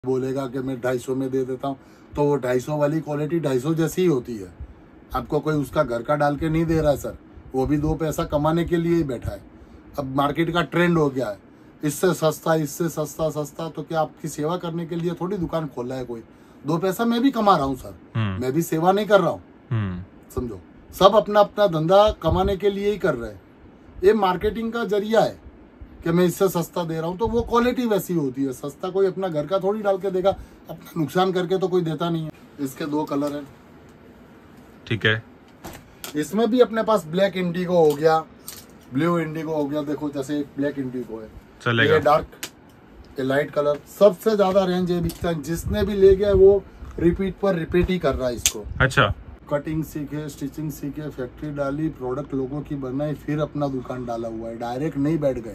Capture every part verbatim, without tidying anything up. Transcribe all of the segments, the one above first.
बोलेगा कि मैं ढाई सौ में दे देता हूँ, तो वो ढाई सौ वाली क्वालिटी ढाई सौ जैसी ही होती है। आपको कोई उसका घर का डाल के नहीं दे रहा है सर, वो भी दो पैसा कमाने के लिए ही बैठा है। अब मार्केट का ट्रेंड हो गया है, इससे सस्ता इससे सस्ता सस्ता, तो क्या आपकी सेवा करने के लिए थोड़ी दुकान खोला है कोई। दो पैसा मैं भी कमा रहा हूँ सर, मैं भी सेवा नहीं कर रहा हूँ, समझो। सब अपना अपना धंधा कमाने के लिए ही कर रहे हैं। ये मार्केटिंग का जरिया है कि मैं इससे सस्ता दे रहा हूँ, तो वो क्वालिटी वैसी होती है। सस्ता कोई अपना घर का थोड़ी डाल के देगा, अपना नुकसान करके तो कोई देता नहीं है। इसके दो कलर हैं, ठीक है। इसमें भी अपने पास ब्लैक इंडिगो हो गया, ब्लू इंडिगो हो गया। देखो जैसे एक ब्लैक इंडिगो है, चलेगा। ये डार्क, ये लाइट कलर। सबसे ज्यादा रेंज है बिकता है, जिसने भी ले गया वो रिपीट पर रिपीट ही कर रहा है इसको। अच्छा, कटिंग सीखे, स्टिचिंग सीखे, फैक्ट्री डाली, प्रोडक्ट लोगों की बनाई, फिर अपना दुकान डाला हुआ है। डायरेक्ट नहीं बैठ गए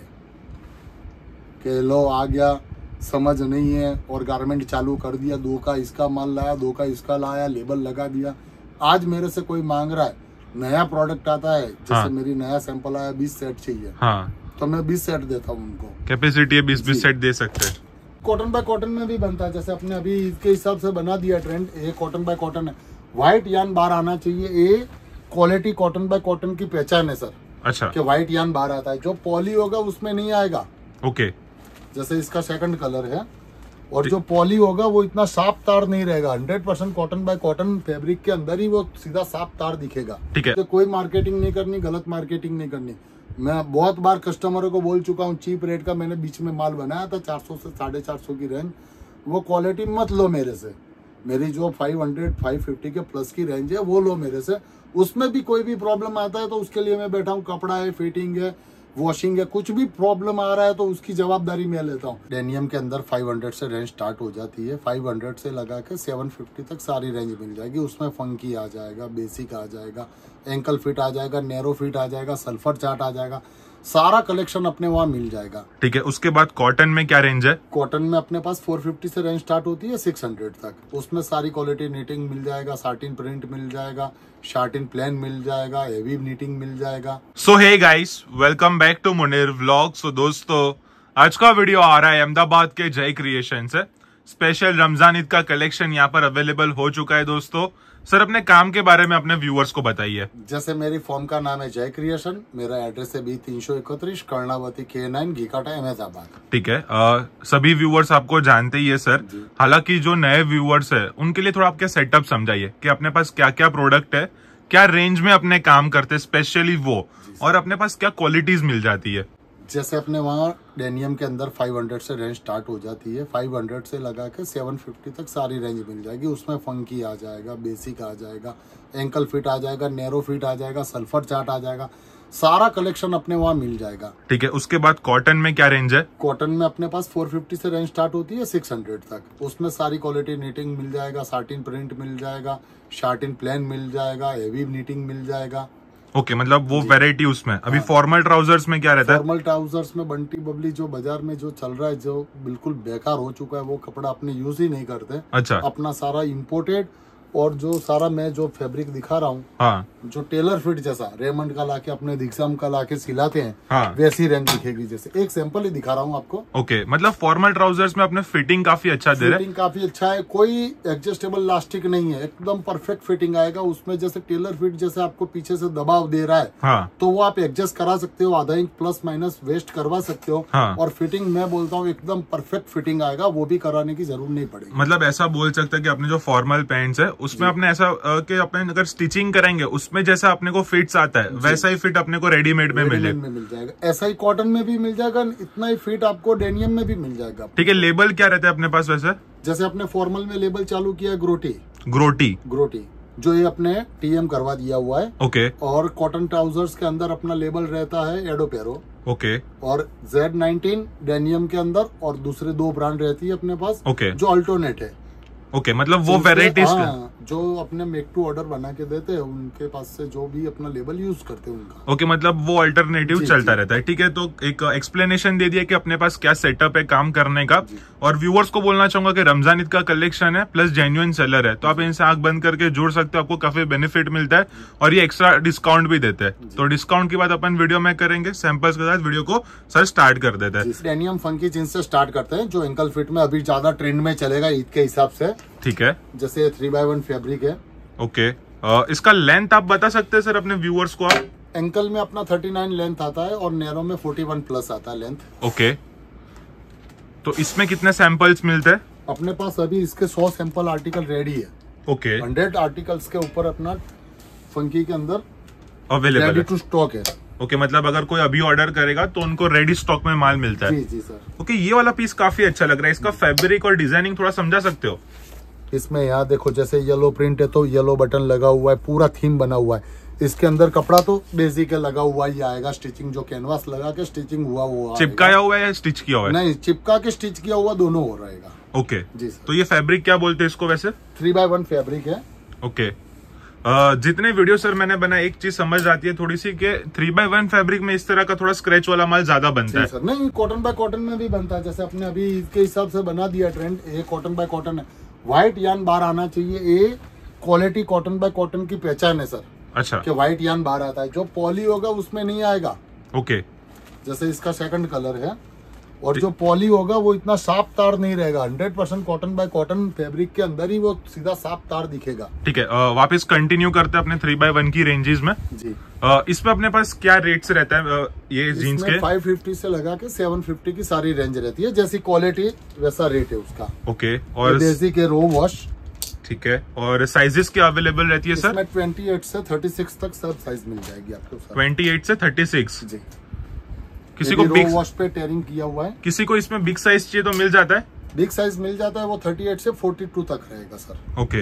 कि लो आ गया, समझ नहीं है और गारमेंट चालू कर दिया, दो का इसका माल लाया, दो का इसका लाया, लेबल लगा दिया। आज मेरे से कोई मांग रहा है, नया प्रोडक्ट आता है, जैसे हाँ। मेरी नया सैंपल आया, बीस सेट चाहिए, हाँ। तो मैं बीस सेट देता हूँ उनको। कैपेसिटी है बीस बीस सेट दे सकते हैं। कॉटन बाय कॉटन में भी बनता है, जैसे अपने अभी इसके हिसाब से बना दिया ट्रेंड। ये कॉटन बाय कॉटन है, व्हाइट यान बार आना चाहिए। ये क्वालिटी कॉटन बाय कॉटन की पहचान है सर। अच्छा, कि व्हाइट यान बार आता है, जो पॉली होगा उसमें नहीं आएगा। ओके, जैसे इसका सेकंड कलर है, और जो पॉली होगा वो इतना साफ तार नहीं रहेगा। Hundred percent cotton by cotton fabric के अंदर ही वो सीधा साफ तार दिखेगा। ठीक है, तो कोई मार्केटिंग नहीं करनी, गलत मार्केटिंग नहीं करनी। मैं बहुत बार कस्टमरों को बोल चुका हूँ, चीप रेट का मैंने बीच में माल बनाया था, चार सौ से साढ़े चार सौ की रेंज। वो क्वालिटी मत लो मेरे से, मेरी जो फाइव हंड्रेड फाइव फिफ्टी के प्लस की रेंज है वो लो मेरे से। उसमें भी कोई भी प्रॉब्लम आता है तो उसके लिए मैं बैठा हूँ। कपड़ा है, फिटिंग है, वॉशिंग है, कुछ भी प्रॉब्लम आ रहा है तो उसकी जवाबदारी मैं लेता हूँ। डेनियम के अंदर पाँच सौ से रेंज स्टार्ट हो जाती है, पाँच सौ से लगा के सात सौ पचास तक सारी रेंज मिल जाएगी। उसमें फंकी आ जाएगा, बेसिक आ जाएगा, एंकल फिट आ जाएगा, नैरो फिट आ जाएगा, सल्फर चार्ट आ जाएगा, सारा कलेक्शन अपने वहाँ मिल जाएगा। ठीक है, उसके बाद कॉटन में क्या रेंज है? कॉटन में अपने पास चार सौ पचास से रेंज स्टार्ट होती है, छह सौ तक। उसमें सारी क्वालिटी नीटिंग मिल जाएगा, साटिन प्रिंट मिल जाएगा, शार्टिन प्लेन मिल जाएगा, हेवी नीटिंग मिल जाएगा। So hey guys, welcome back to Munir vlog. So दोस्तों, आज का वीडियो आ रहा है अहमदाबाद के जय क्रिएशन से। स्पेशल रमजान ईद का कलेक्शन यहाँ पर अवेलेबल हो चुका है। दोस्तों, सर अपने काम के बारे में अपने व्यूअर्स को बताइए। जैसे मेरी फॉर्म का नाम है जय क्रिएशन, मेरा एड्रेस है बी तीन सौ इकतीस कर्णावती के नाइन घीकाटा अहमदाबाद। ठीक है, आ, सभी व्यूअर्स आपको जानते ही है सर। हालांकि जो नए व्यूअर्स है उनके लिए थोड़ा आपके सेटअप समझाइए कि अपने पास क्या क्या प्रोडक्ट है, क्या रेंज में अपने काम करते हैं स्पेशली वो, और अपने पास क्या क्वालिटीज मिल जाती है। जैसे अपने वहाँ डेनियम के अंदर पाँच सौ से रेंज स्टार्ट हो जाती है, पाँच सौ से लगा के सात सौ पचास तक सारी रेंज मिल जाएगी। उसमें फंकी आ जाएगा, बेसिक आ जाएगा, एंकल फिट आ जाएगा, नैरो फिट आ जाएगा, सल्फर चार्ट आ जाएगा, सारा कलेक्शन अपने वहाँ मिल जाएगा। ठीक है, उसके बाद कॉटन में क्या रेंज है? कॉटन में अपने पास चार सौ पचास से रेंज स्टार्ट होती है, छह सौ तक। उसमें सारी क्वालिटी नीटिंग मिल जाएगा, साटिन प्रिंट मिल जाएगा, शार्टिन प्लेन मिल जाएगा, हेवी नीटिंग मिल जाएगा। ओके okay, मतलब वो वैरायटी उसमें। अभी फॉर्मल ट्राउजर्स में क्या रहता है? फॉर्मल ट्राउजर्स में बंटी बबली जो बाजार में जो चल रहा है, जो बिल्कुल बेकार हो चुका है, वो कपड़ा अपने यूज ही नहीं करते। अच्छा, अपना सारा इम्पोर्टेड, और जो सारा मैं जो फैब्रिक दिखा रहा हूँ, हाँ, जो टेलर फिट जैसा रेमंड का लाके अपने दिक्सम का लाके सिलाते हैं, हाँ, वैसी रेंज दिखेगी। जैसे एक सैंपल ही दिखा रहा हूँ आपको। ओके, मतलब फॉर्मल ट्राउजर्स में अपने फिटिंग काफी अच्छा दे रहे हैं। फिटिंग काफी अच्छा है, कोई एडजस्टेबल लास्टिक नहीं है, एकदम परफेक्ट फिटिंग आएगा। उसमें जैसे टेलर फिट जैसे आपको पीछे से दबाव दे रहा है, हाँ, तो वो आप एडजस्ट करा सकते हो, आधा इंच प्लस माइनस वेस्ट करवा सकते हो। हाँ, और फिटिंग मैं बोलता हूँ एकदम परफेक्ट फिटिंग आएगा, वो भी कराने की जरूरत नहीं पड़ेगी। मतलब ऐसा बोल सकते हैं कि अपने जो फॉर्मल पैंट्स है उसमें अपने ऐसा कि अपने अगर स्टिचिंग करेंगे उसमें जैसा अपने को फिट्स आता है वैसा ही फिट अपने को रेडीमेड में मिल जाएगा। मिल जाएगा ऐसा ही कॉटन में भी मिल जाएगा, इतना ही फिट आपको डेनियम में भी मिल जाएगा। ठीक है, लेबल क्या रहता है अपने पास वैसे? जैसे अपने फॉर्मल में लेबल चालू किया है ग्रोटी, ग्रोटी ग्रोटी जो ये अपने टीएम करवा दिया हुआ है। ओके, और कॉटन ट्राउजर्स के अंदर अपना लेबल रहता है एडोपेरो। ओके, और जेड नाइनटीन डेनियम के अंदर, और दूसरे दो ब्रांड रहती है अपने पास। ओके, जो अल्टरनेट है। ओके okay, मतलब वो वेराइटीज, हाँ, जो अपने मेक टू ऑर्डर बना के देते हैं उनके पास से जो भी अपना लेबल यूज करते हैं उनका। ओके, मतलब वो अल्टरनेटिव चलता रहता है। ठीक है, तो एक एक्सप्लेनेशन दे दिया कि अपने पास क्या सेटअप है काम करने का। और व्यूअर्स को बोलना चाहूंगा कि रमजान ईद का कलेक्शन है प्लस जेन्युइन सेलर है, तो आप इनसे आंख बंद करके जुड़ सकते हो, आपको काफी बेनिफिट मिलता है और ये एक्स्ट्रा डिस्काउंट भी देते हैं। तो डिस्काउंट की बात अपन वीडियो में करेंगे, सैंपल्स के साथ वीडियो को सर स्टार्ट कर देते हैं। डेनियम फंकी जींस से स्टार्ट करते हैं, जो एंकल फिट में अभी ज्यादा ट्रेंड में चलेगा ईद के हिसाब से। ठीक है, जैसे थ्री बाय वन फैब्रिक है। ओके, uh, इसका लेंथ आप बता सकते हैं सर अपने व्यूअर्स को? आप एंकल में अपना थर्टी नाइन लेंथ आता है और नैरो में फोर्टी वन प्लस आता है लेंथ। ओके, तो इसमें कितने सैंपल्स मिलते हैं? अपने पास अभी इसके सौ सैंपल आर्टिकल रेडी है। ओके, हंड्रेड आर्टिकल्स के ऊपर अपना फंकी के अंदर अवेलेबल रेडी टू स्टॉक है। ओके, मतलब अगर कोई अभी ऑर्डर करेगा तो उनको रेडी स्टॉक में माल मिलता है। जी जी सर। ओके, ये वाला पीस काफी अच्छा लग रहा है, इसका फैब्रिक और डिजाइनिंग थोड़ा समझा सकते हो? इसमें यहाँ देखो, जैसे येलो प्रिंट है तो येलो बटन लगा हुआ है, पूरा थीम बना हुआ है। इसके अंदर कपड़ा तो बेसिक है, लगा हुआ ही आएगा। स्टिचिंग जो कैनवास लगा के स्टिचिंग हुआ वो चिपकाया हुआ है या स्टिच किया हुआ है? नहीं, चिपका के स्टिच किया हुआ दोनों हो रहेगा। ओके जी सर। तो ये फैब्रिक क्या बोलते हैं इसको वैसे? थ्री बाय वन फैब्रिक है। ओके, uh, जितने वीडियो सर मैंने बनाए एक चीज समझ आती है थोड़ी सी कि थ्री बाय वन फैब्रिक में इस तरह का थोड़ा स्क्रैच वाला माल ज्यादा बनता है। सर नहीं, कॉटन बाय कॉटन में भी बनता है। जैसे अपने अभी इसके हिसाब से बना दिया ट्रेंड, ये कॉटन बाय कॉटन है। व्हाइट यान बार आना चाहिए, ये क्वालिटी कॉटन बाय कॉटन की पहचान है सर। अच्छा, कि व्हाइट यान बार आता है, जो पॉली होगा उसमें नहीं आएगा। ओके, जैसे इसका सेकंड कलर है, और जो पॉली होगा वो इतना साफ तार नहीं रहेगा। Hundred percent cotton by cotton fabric के अंदर ही वो सीधा साफ तार दिखेगा। ठीक है, uh, वापस कंटिन्यू करते हैं अपने थ्री बाय वन की रेंजेस में। जी, uh, इसमें अपने पास क्या रेट से रहता है uh, ये जीन्स के? फाइव फिफ्टी से लगा के सेवन फिफ्टी की सारी रेंज रहती है, जैसी क्वालिटी वैसा रेट है उसका। ओके, और बेसिक है रो वॉश। ठीक है, और साइजेस क्या अवेलेबल रहती है सर? इसमें ट्वेंटी एट से थर्टी सिक्स तक सब साइज मिल जाएगी आपको सर। ट्वेंटी एट से थर्टी सिक्स। जी, किसी को बिग वॉश पे टेयरिंग किया हुआ है। किसी को इसमें बिग साइज चाहिए तो मिल जाता है? बिग साइज मिल जाता है, वो थर्टी एट से फोर्टी टू तक रहेगा सर। ओके,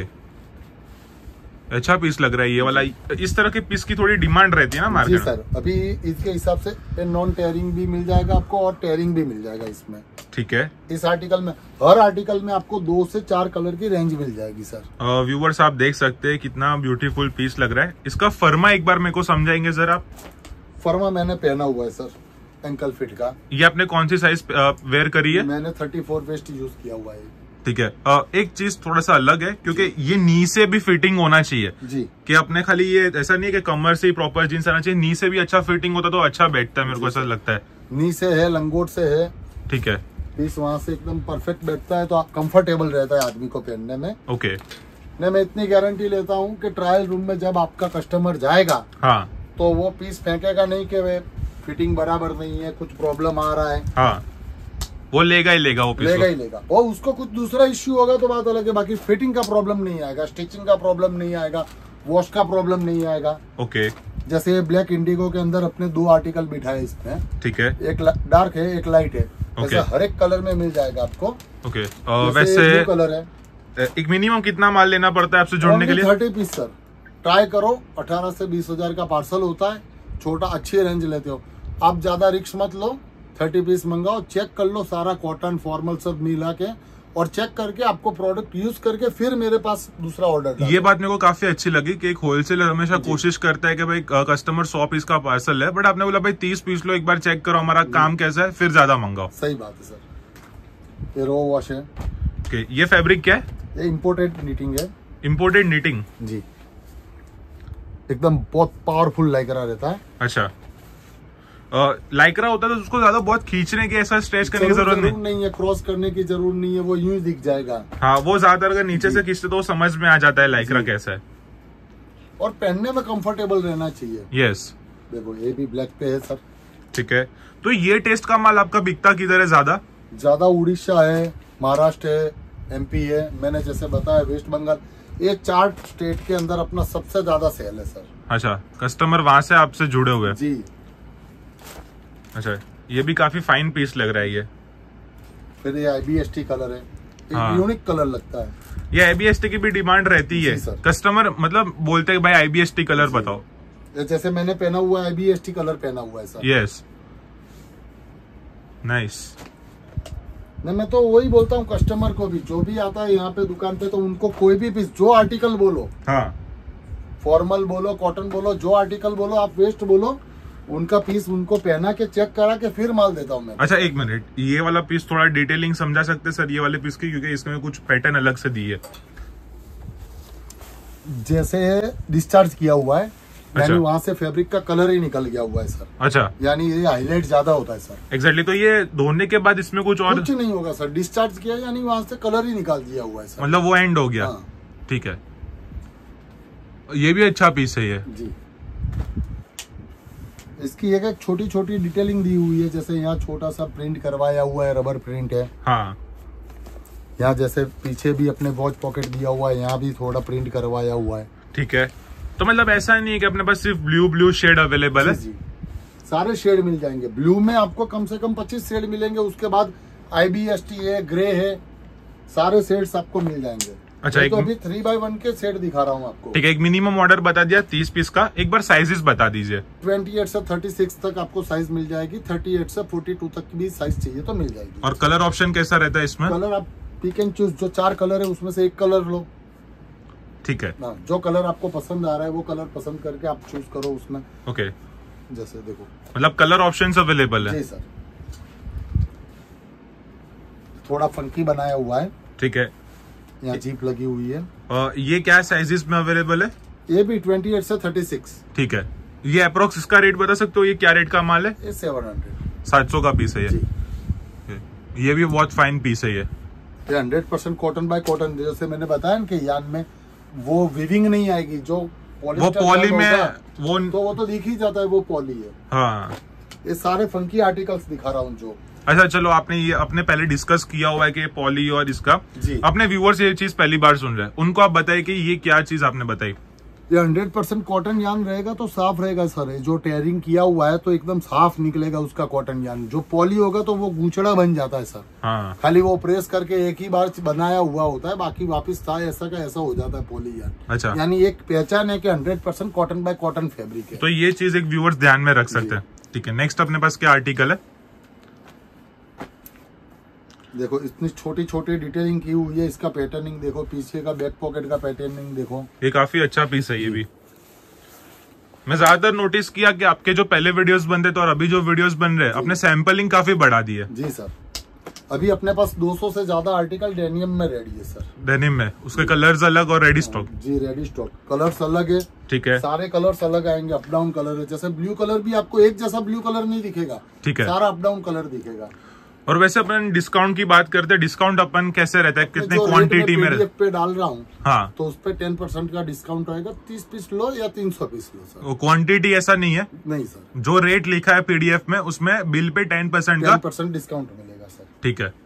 अच्छा पीस लग रहा है ये वाला। इस तरह के पीस की थोड़ी डिमांड रहती है ना मार्केट में? जी सर, अभी इसके हिसाब से नॉन टेयरिंग भी मिल जाएगा आपको और टेयरिंग भी मिल जाएगा इसमें। ठीक है, इस आर्टिकल में हर आर्टिकल में आपको दो से चार कलर की रेंज मिल जाएगी सर। व्यूवर्स आप देख सकते हैं कितना ब्यूटीफुल पीस लग रहा है। इसका फर्मा एक बार मेरे को समझाएंगे सर आप? फर्मा मैंने पहना हुआ है सर, एंकल फिट का। ये आपने कौन सी साइज वेयर करी है? मैंने थर्टी फोर वेस्ट यूज किया हुआ है। ठीक है, uh, एक चीज थोड़ा सा अलग है क्योंकि ये नी से भी फिटिंग होना चाहिए जी, कि अपने खाली ये ऐसा नहीं है कि कमर से ही प्रॉपर जींस आना चाहिए, नी से भी अच्छा फिटिंग होता तो अच्छा बैठता है, मेरे को ऐसा लगता है। नी से है, लंगोट से है। ठीक है, पीस वहां से एकदम परफेक्ट बैठता है, तो कंफर्टेबल रहता है आदमी को पहनने में। ओके, नहीं, मैं इतनी गारंटी लेता हूँ कि ट्रायल रूम में जब आपका कस्टमर जाएगा, हाँ, तो वो पीस फेंकेगा नहीं कि वे फिटिंग बराबर नहीं है, कुछ प्रॉब्लम आ रहा है। हाँ, वो लेगा ही लेगा, वो पीस लेगा ही लेगा। और उसको कुछ दूसरा इश्यू होगा तो बात अलग है, बाकी फिटिंग का प्रॉब्लम नहीं आएगा, स्टिचिंग का प्रॉब्लम नहीं आएगा, वॉश का प्रॉब्लम नहीं आएगा। ओके, जैसे ब्लैक इंडिगो के अंदर अपने दो आर्टिकल बिठाए इसमें। ठीक है, एक डार्क है, एक लाइट है। ओके, हर एक कलर में मिल जाएगा आपको। ओके, वैसे कलर है। एक मिनिमम कितना माल लेना पड़ता है आपसे जुड़ने के लिए? थर्टी पीस सर, ट्राई करो। अठारह से बीस हजार का पार्सल होता है, छोटा अच्छी रेंज लेते हो आप, ज्यादा रिस्क मत लो। थर्टी पीस मंगाओ, चेक कर लो सारा कॉटन फॉर्मल सब मिला के, और चेक करके आपको प्रोडक्ट यूज करके फिर मेरे पास दूसरा ऑर्डर। ये बात मेरे को काफी अच्छी लगी कि एक होलसेलर हमेशा कोशिश करता है कि भाई कस्टमर सौ पीस का पार्सल है, बट आपने बोला भाई तीस पीस लो, एक बार चेक करो हमारा काम कैसा है, फिर ज्यादा मंगाओ। सही बात है सर। ये रो वॉश है। ओके, ये फैब्रिक क्या है? ये इम्पोर्टेड नीटिंग है। Imported knitting? जी, एकदम बहुत पावरफुल लाइक्रा रहता है। अच्छा, लाइक्रा होता है तो उसको ज्यादा बहुत खींचने की, ऐसा स्ट्रेच करने की जरूरत नहीं नहीं है, क्रॉस करने की जरूरत नहीं है, वो यूं ही दिख जाएगा। हाँ, वो ज्यादातर अगर नीचे से खींचते तो समझ में आ जाता है लाइक्रा कैसा है, और पहनने में कंफर्टेबल रहना चाहिए। यस, देखो ये भी ब्लैक पे है सर। ठीक है, तो ये टेस्ट का माल आपका बिकता किधर है ज्यादा? ज्यादा उड़ीसा है, महाराष्ट्र है, एमपी है, मैंने जैसे बताया वेस्ट बंगाल, ये चार स्टेट के अंदर अपना सबसे ज्यादा सेल है सर। अच्छा, कस्टमर वहां से आपसे जुड़े हुए? जी। अच्छा, ये भी काफी फाइन पीस लग रहा है ये। फिर ये आईबीएसटी कलर है, एक हाँ, यूनिक कलर लगता है। ये आईबीएसटी की भी डिमांड रहती है, कस्टमर मतलब बोलते हैं भाई आईबीएसटी कलर बताओ। जैसे मैंने पहना हुआ है, आईबीएसटी कलर पहना हुआ है सर। Yes, nice. नहीं, मैं तो वही बोलता हूँ कस्टमर को भी, जो भी आता है यहाँ पे दुकान पे, तो उनको कोई भी पीस, जो आर्टिकल बोलो, हाँ फॉर्मल बोलो, कॉटन बोलो, जो आर्टिकल बोलो, आप वेस्ट बोलो, उनका पीस उनको पहना के चेक करा के फिर माल देता हूँ मैं। अच्छा एक मिनट, ये वाला पीस थोड़ा डिटेलिंग समझा सकते सर ये वाले पीस की, क्योंकि इसमें कुछ पैटर्न अलग से दी है। जैसे डिस्चार्ज किया हुआ है, अच्छा। यानी वहाँ से फैब्रिक का कलर ही निकल गया हुआ है सर। अच्छा, यानी ये हाईलाइट ज्यादा होता है सर। एग्जैक्टली exactly, तो ये धोने के बाद इसमें कुछ और कुछ नहीं होगा सर, डिस्चार्ज किया यानी वहाँ से कलर ही निकाल दिया हुआ है सर, मतलब वो एंड हो गया। हाँ। ठीक है, ये भी अच्छा पीस है ये जी। इसकी एक एक छोटी छोटी डिटेलिंग दी हुई है, जैसे यहाँ छोटा सा प्रिंट करवाया हुआ है, रबर प्रिंट है। हाँ, यहाँ जैसे पीछे भी अपने वॉच पॉकेट दिया हुआ है, यहाँ भी थोड़ा प्रिंट करवाया हुआ है। ठीक है, तो मतलब ऐसा नहीं है कि अपने पास सिर्फ ब्लू ब्लू शेड अवेलेबल है? जी, जी, सारे शेड मिल जाएंगे। ब्लू में आपको कम से कम पच्चीस शेड मिलेंगे, उसके बाद आई बी एस टी है, ग्रे है, सारे शेड्स आपको मिल जाएंगे। अच्छा, एक तो अभी थ्री बाई वन के सेट दिखा रहा हूँ आपको। ठीक है, एक मिनिमम ऑर्डर बता दिया तीस पीस का, एक बार साइजेस बता दीजिए। अट्ठाईस से छत्तीस तक आपको साइज मिल जाएगी, अड़तीस से बयालीस तक भी साइज चाहिए तो मिल जाएगी। और कलर ऑप्शन कैसा रहता है इसमें? कलर आप पिक एंड चूज, जो चार कलर है उसमें से एक कलर लो। ठीक है, ना, जो कलर आपको पसंद आ रहा है वो कलर पसंद करके आप चूज करो उसमें। ओके, जैसे देखो, मतलब कलर ऑप्शंस अवेलेबल है? जी सर। थोड़ा फंकी बनाया हुआ है। ठीक है, यहाँ जीप लगी हुई है। और ये क्या साइजेस में अवेलेबल है? ये भी अट्ठाईस से छत्तीस। ठीक है, ये अप्रोक्स इसका रेट बता सकते हो, ये क्या रेट का माल है? ये सात सौ सात सौ का पीस है ये। जी। ये भी बहुत फाइन पीस है ये। ये hundred percent cotton by cotton, जैसे मैंने बताया ना कि यान में वो विविंग नहीं आएगी, जो वो पॉली में वो तो वो तो दिख ही जाता है वो पॉली है। हाँ, ये सारे फंकी आर्टिकल्स दिखा रहा हूँ जो। अच्छा चलो, आपने ये अपने पहले डिस्कस किया हुआ है कि पॉली और इसका, जी। अपने व्यूअर्स ये चीज पहली बार सुन रहे हैं, उनको आप बताइए कि ये क्या चीज आपने बताई। ये हंड्रेड परसेंट कॉटन यान रहेगा तो साफ रहेगा सर। ये जो टेयरिंग किया हुआ है तो एकदम साफ निकलेगा उसका कॉटन यान। जो पॉली होगा तो वो गूंचड़ा बन जाता है सर। हाँ, खाली वो प्रेस करके एक ही बार बनाया हुआ होता है, बाकी वापस था ऐसा का ऐसा हो जाता है पॉली यान। अच्छा, यानी एक पहचान है कि hundred percent cotton by cotton fabric है। तो ये चीज एक व्यूअर्स ध्यान में रख सकते हैं। ठीक है, नेक्स्ट अपने पास क्या आर्टिकल है? देखो, इतनी छोटी छोटी डिटेलिंग की हुई है। इसका पैटर्निंग देखो, पीछे का बैक पॉकेट का पैटर्निंग देखो। ये काफी अच्छा पीस है ये भी। मैं ज्यादातर नोटिस किया कि आपके जो पहले वीडियोस बन रहे थे और अभी जो वीडियोस बन रहे हैं, अपने सैंपलिंग काफी बढ़ा दी है। जी सर, अभी अपने पास दो सौ से ज्यादा आर्टिकल डेनियम में रेडी है सर। डेनिम में उसके कलर्स अलग और रेडी स्टॉक? जी, रेडी स्टॉक। कलर्स अलग है। ठीक है, सारे कलर्स अलग आएंगे, अप डाउन कलर है। जैसे ब्लू कलर भी आपको एक जैसा ब्लू कलर नहीं दिखेगा। ठीक है, सारा अप डाउन कलर दिखेगा। और वैसे अपन डिस्काउंट की बात करते हैं, डिस्काउंट अपन कैसे रहता है, कितने क्वांटिटी में रहता है? पे डाल रहा हूँ, हाँ, तो उस पे टेन परसेंट का डिस्काउंट आएगा। तीस पीस लो या तीन सौ पीस लो सर। वो क्वांटिटी ऐसा नहीं है? नहीं सर, जो रेट लिखा है पीडीएफ में उसमें बिल पे टेन परसेंट का टेन परसेंट डिस्काउंट मिलेगा सर। ठीक है,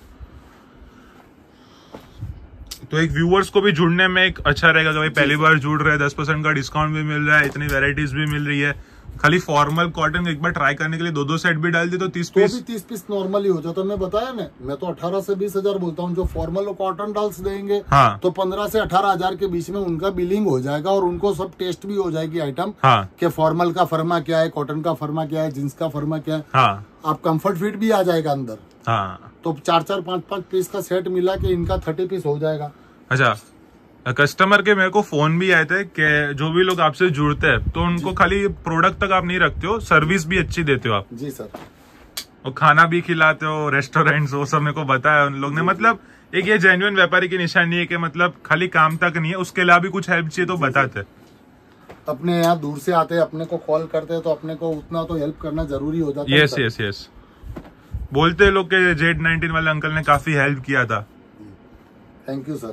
तो एक व्यूअर्स को भी जुड़ने में एक अच्छा रहेगा कि भाई पहली बार जुड़ रहे हैं, दस परसेंट का डिस्काउंट भी मिल रहा है, इतनी वेराइटीज भी मिल रही है। खाली फॉर्मल कॉटन एक बार ट्राई करने के लिए दो दो सेट भी डाल दी तो तीस पीस तो भी तीस पीस नॉर्मल ही हो जाता है। मैं बताया ना, मैं तो अठारह से बीस हजार बोलता हूँ। जो फॉर्मल कॉटन डाल्स देंगे, हाँ, तो पंद्रह से अठारह हजार के बीच में उनका बिलिंग हो जाएगा और उनको सब टेस्ट भी हो जाएगी आइटम। हाँ, कि फॉर्मल का फर्मा क्या है, कॉटन का फर्मा क्या है, जींस का फर्मा क्या है। हाँ, आप कंफर्ट फिट भी आ जाएगा अंदर। हाँ, तो चार चार पांच पांच पीस का सेट मिला के इनका थर्टी पीस हो जाएगा। अच्छा, कस्टमर के मेरे को फोन भी आए थे कि जो भी लोग आपसे जुड़ते हैं तो उनको खाली प्रोडक्ट तक आप नहीं रखते हो, सर्विस भी अच्छी देते हो आप। जी सर, और खाना भी खिलाते हो, रेस्टोरेंट्स, वो सब मेरे को बताया उन लोग ने। मतलब एक ये जेन्युइन व्यापारी की निशानी है कि मतलब खाली काम तक नहीं है, उसके अलावा भी कुछ हेल्प चाहिए तो बताते। अपने यहाँ दूर से आते हैं, अपने को कॉल करते हैं, तो अपने को उतना तो हेल्प करना जरूरी हो जाता है। यस यस यस, बोलते लोग के जेड नाइनटीन वाले अंकल ने काफी हेल्प किया था। Thank you sir.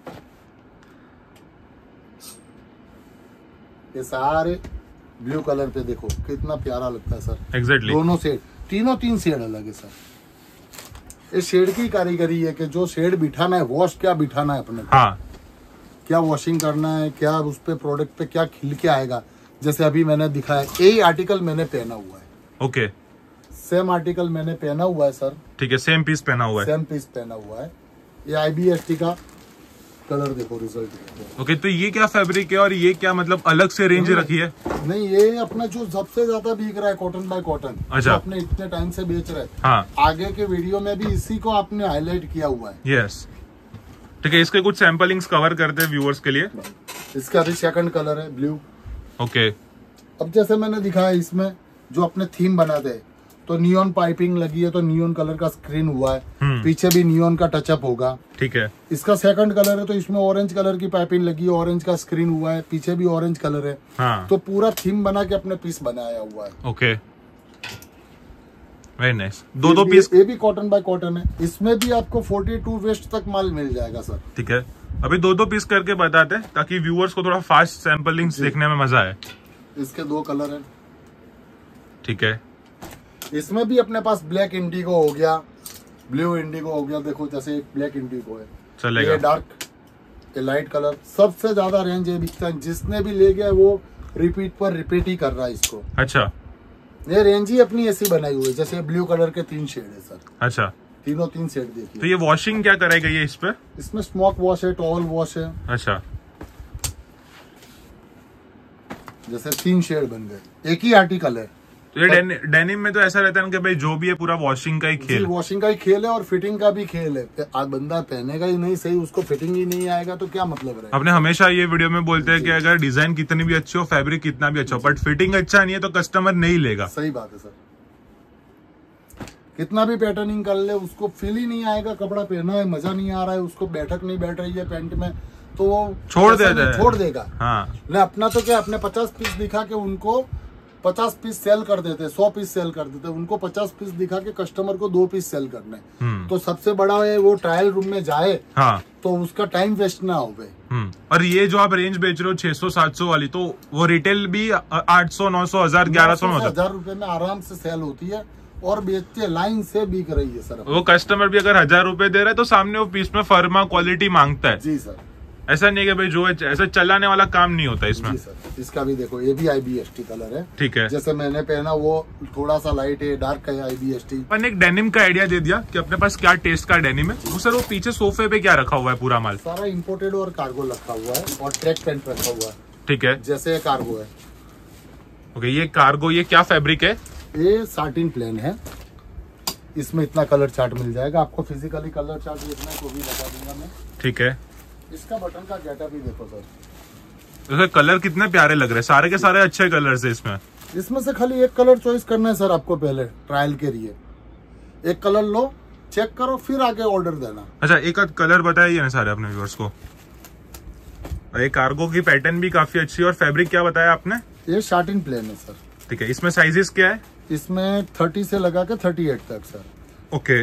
ये सारे ब्लू कलर पे देखो कितना प्यारा लगता है सर। एग्जैक्टली, दोनों शेड, तीनों तीन शेड अलग है सर। इस शेड की कारीगरी है कि जो शेड बिठाना है, वॉश क्या बिठाना है अपने को, हाँ, क्या वॉशिंग करना है, क्या उस पे प्रोडक्ट पे क्या खिल के आएगा। जैसे अभी मैंने दिखाया, यही आर्टिकल मैंने पहना हुआ है। ओके, सेम आर्टिकल मैंने पहना हुआ है सर। ठीक है, सेम पीस पहना हुआ है। सेम पीस पहना हुआ है। ये आई बी एस टी का कलर देखो, रिजल्ट देखो। ओके, तो ये क्या फैब्रिक है और ये क्या मतलब अलग से रेंज रखी है? नहीं, ये अपना जो सबसे ज्यादा बिक रहा है कॉटन बाय कॉटन, अच्छा, आपने इतने टाइम से बेच रहे हैं। हाँ, आगे के वीडियो में भी इसी को आपने हाईलाइट किया हुआ है। यस, ठीक है। इसके कुछ सैंपलिंग्स कवर करते हैं व्यूअर्स के लिए। इसका भी सेकंड कलर है ब्लू। ओके, अब जैसे मैंने दिखाया इसमें जो अपने थीम बना दे, तो नियॉन पाइपिंग लगी है, तो नियॉन कलर का स्क्रीन हुआ है, पीछे भी नियॉन का टचअप होगा। ठीक है। इसका सेकंड कलर है, तो इसमें ऑरेंज कलर की पाइपिंग लगी है, ऑरेंज का स्क्रीन हुआ है, पीछे भी ऑरेंज कलर है। हाँ, तो पूरा थीम बना के अपने पीस बनाया हुआ है। Okay, very nice. दो दो पीस, ये भी कॉटन बाय कॉटन है। इसमें भी आपको बयालीस वेस्ट तक माल मिल जाएगा सर। ठीक है, अभी दो दो पीस करके बताते हैं ताकि व्यूअर्स को थोड़ा फास्ट सैंपलिंग्स देखने में मजा आए। इसके दो कलर है। ठीक है, इसमें भी अपने पास ब्लैक इंडिगो हो गया, ब्लू इंडिगो हो गया। देखो जैसे एक ब्लैक इंडिगो है, चलेगा। ये डार्क, ये लाइट कलर। सबसे ज्यादा रेंज ये बिकता है, जिसने भी ले गया वो रिपीट पर रिपीट ही कर रहा है इसको। अच्छा, ये रेंज ही अपनी ऐसी बनाई हुई है। जैसे ब्लू कलर के तीन शेड है सर। अच्छा, तीनों तीन शेड देखिए। तो ये वॉशिंग क्या कराई गई है इस पे? इसमें स्मोक वॉश है, टॉवल वॉश है। अच्छा, जैसे तीन शेड बन गए, एक ही आर्टिकल है। तो ये डेनि, डेनिम में तो ऐसा रहता है ना कि भाई जो भी है पूरा वॉशिंग का ही खेल, वॉशिंग का ही खेल है और फिटिंग का भी खेल है। आज बंदा पहनेगा ही नहीं सही, उसको फिटिंग ही नहीं आएगा तो क्या मतलब है। अपने हमेशा ये वीडियो में बोलते हैं कि अगर डिजाइन कितनी भी अच्छी हो, फैब्रिक कितना भी अच्छा हो, बट फिटिंग अच्छा नहीं है तो कस्टमर नहीं लेगा। सही बात है सर। कितना भी पैटर्निंग कर ले, उसको फील ही नहीं आएगा। कपड़ा पहना है, मजा नहीं आ रहा है, उसको बैठक नहीं बैठ रही है पैंट में, तो वो छोड़ देता है, छोड़ देगा। हाँ, ने अपना तो क्या, अपने पचास पीस दिखा के उनको पचास पीस सेल कर देते, सौ पीस सेल कर देते, उनको पचास पीस दिखा के कस्टमर को दो पीस सेल करने। तो सबसे बड़ा है वो ट्रायल रूम में जाए, हाँ, तो उसका टाइम वेस्ट ना हो गए। और ये जो आप रेंज बेच रहे हो छह सौ सात सौ वाली, तो वो रिटेल भी आठ सौ नौ सौ हजार ग्यारह सौ में हजार रुपए में आराम से सेल होती है और बेचते लाइन से बिक रही है सर। वो कस्टमर भी अगर हजार रुपए दे रहा है तो सामने वो पीस में फर्मा क्वालिटी मांगता है। जी सर, ऐसा नहीं है कि भाई जो ऐसा चलाने वाला काम नहीं होता इसमें। जी सर। इसका भी देखो, ये भी I B S T colour है। ठीक है, जैसे मैंने पहना वो थोड़ा सा लाइट है, डार्क है, आई बी एस टी। अपन एक डेनिम का आइडिया दे दिया कि अपने पास क्या टेस्ट का डेनिम है। वो सर वो पीछे सोफे पे क्या रखा हुआ है? पूरा माल सारा इम्पोर्टेड और कार्गो रखा हुआ है और ट्रैक पैंट रखा हुआ है। ठीक है, जैसे कार्गो है। ओके, ये कार्गो, ये क्या फैब्रिक है? ये साटिन प्लेन है। इसमें इतना कलर चार्ट मिल जाएगा आपको। फिजिकली कलर चार्ट देखना है तो भी बता दूंगा मैं। ठीक है, इसका बटन का गेटअप भी देखो सर। तो कलर कितने प्यारे लग रहे हैं, सारे के सारे अच्छे कलर्स है इसमें। इसमें से खाली एक कलर चॉइस करना है सर आपको, पहले ट्रायल के लिए एक कलर लो, चेक करो, फिर आगे ऑर्डर देना। अच्छा, एक आध कलर बताइए ना सारे अपने व्यूअर्स को। ये कार्गो की पैटर्न भी काफी अच्छी है। और फैब्रिक क्या बताया आपने? ये साटिन प्लेन है सर। ठीक है, इसमें साइजेस क्या है? इसमें थर्टी से लगा के थर्टी एट तक सर। Okay,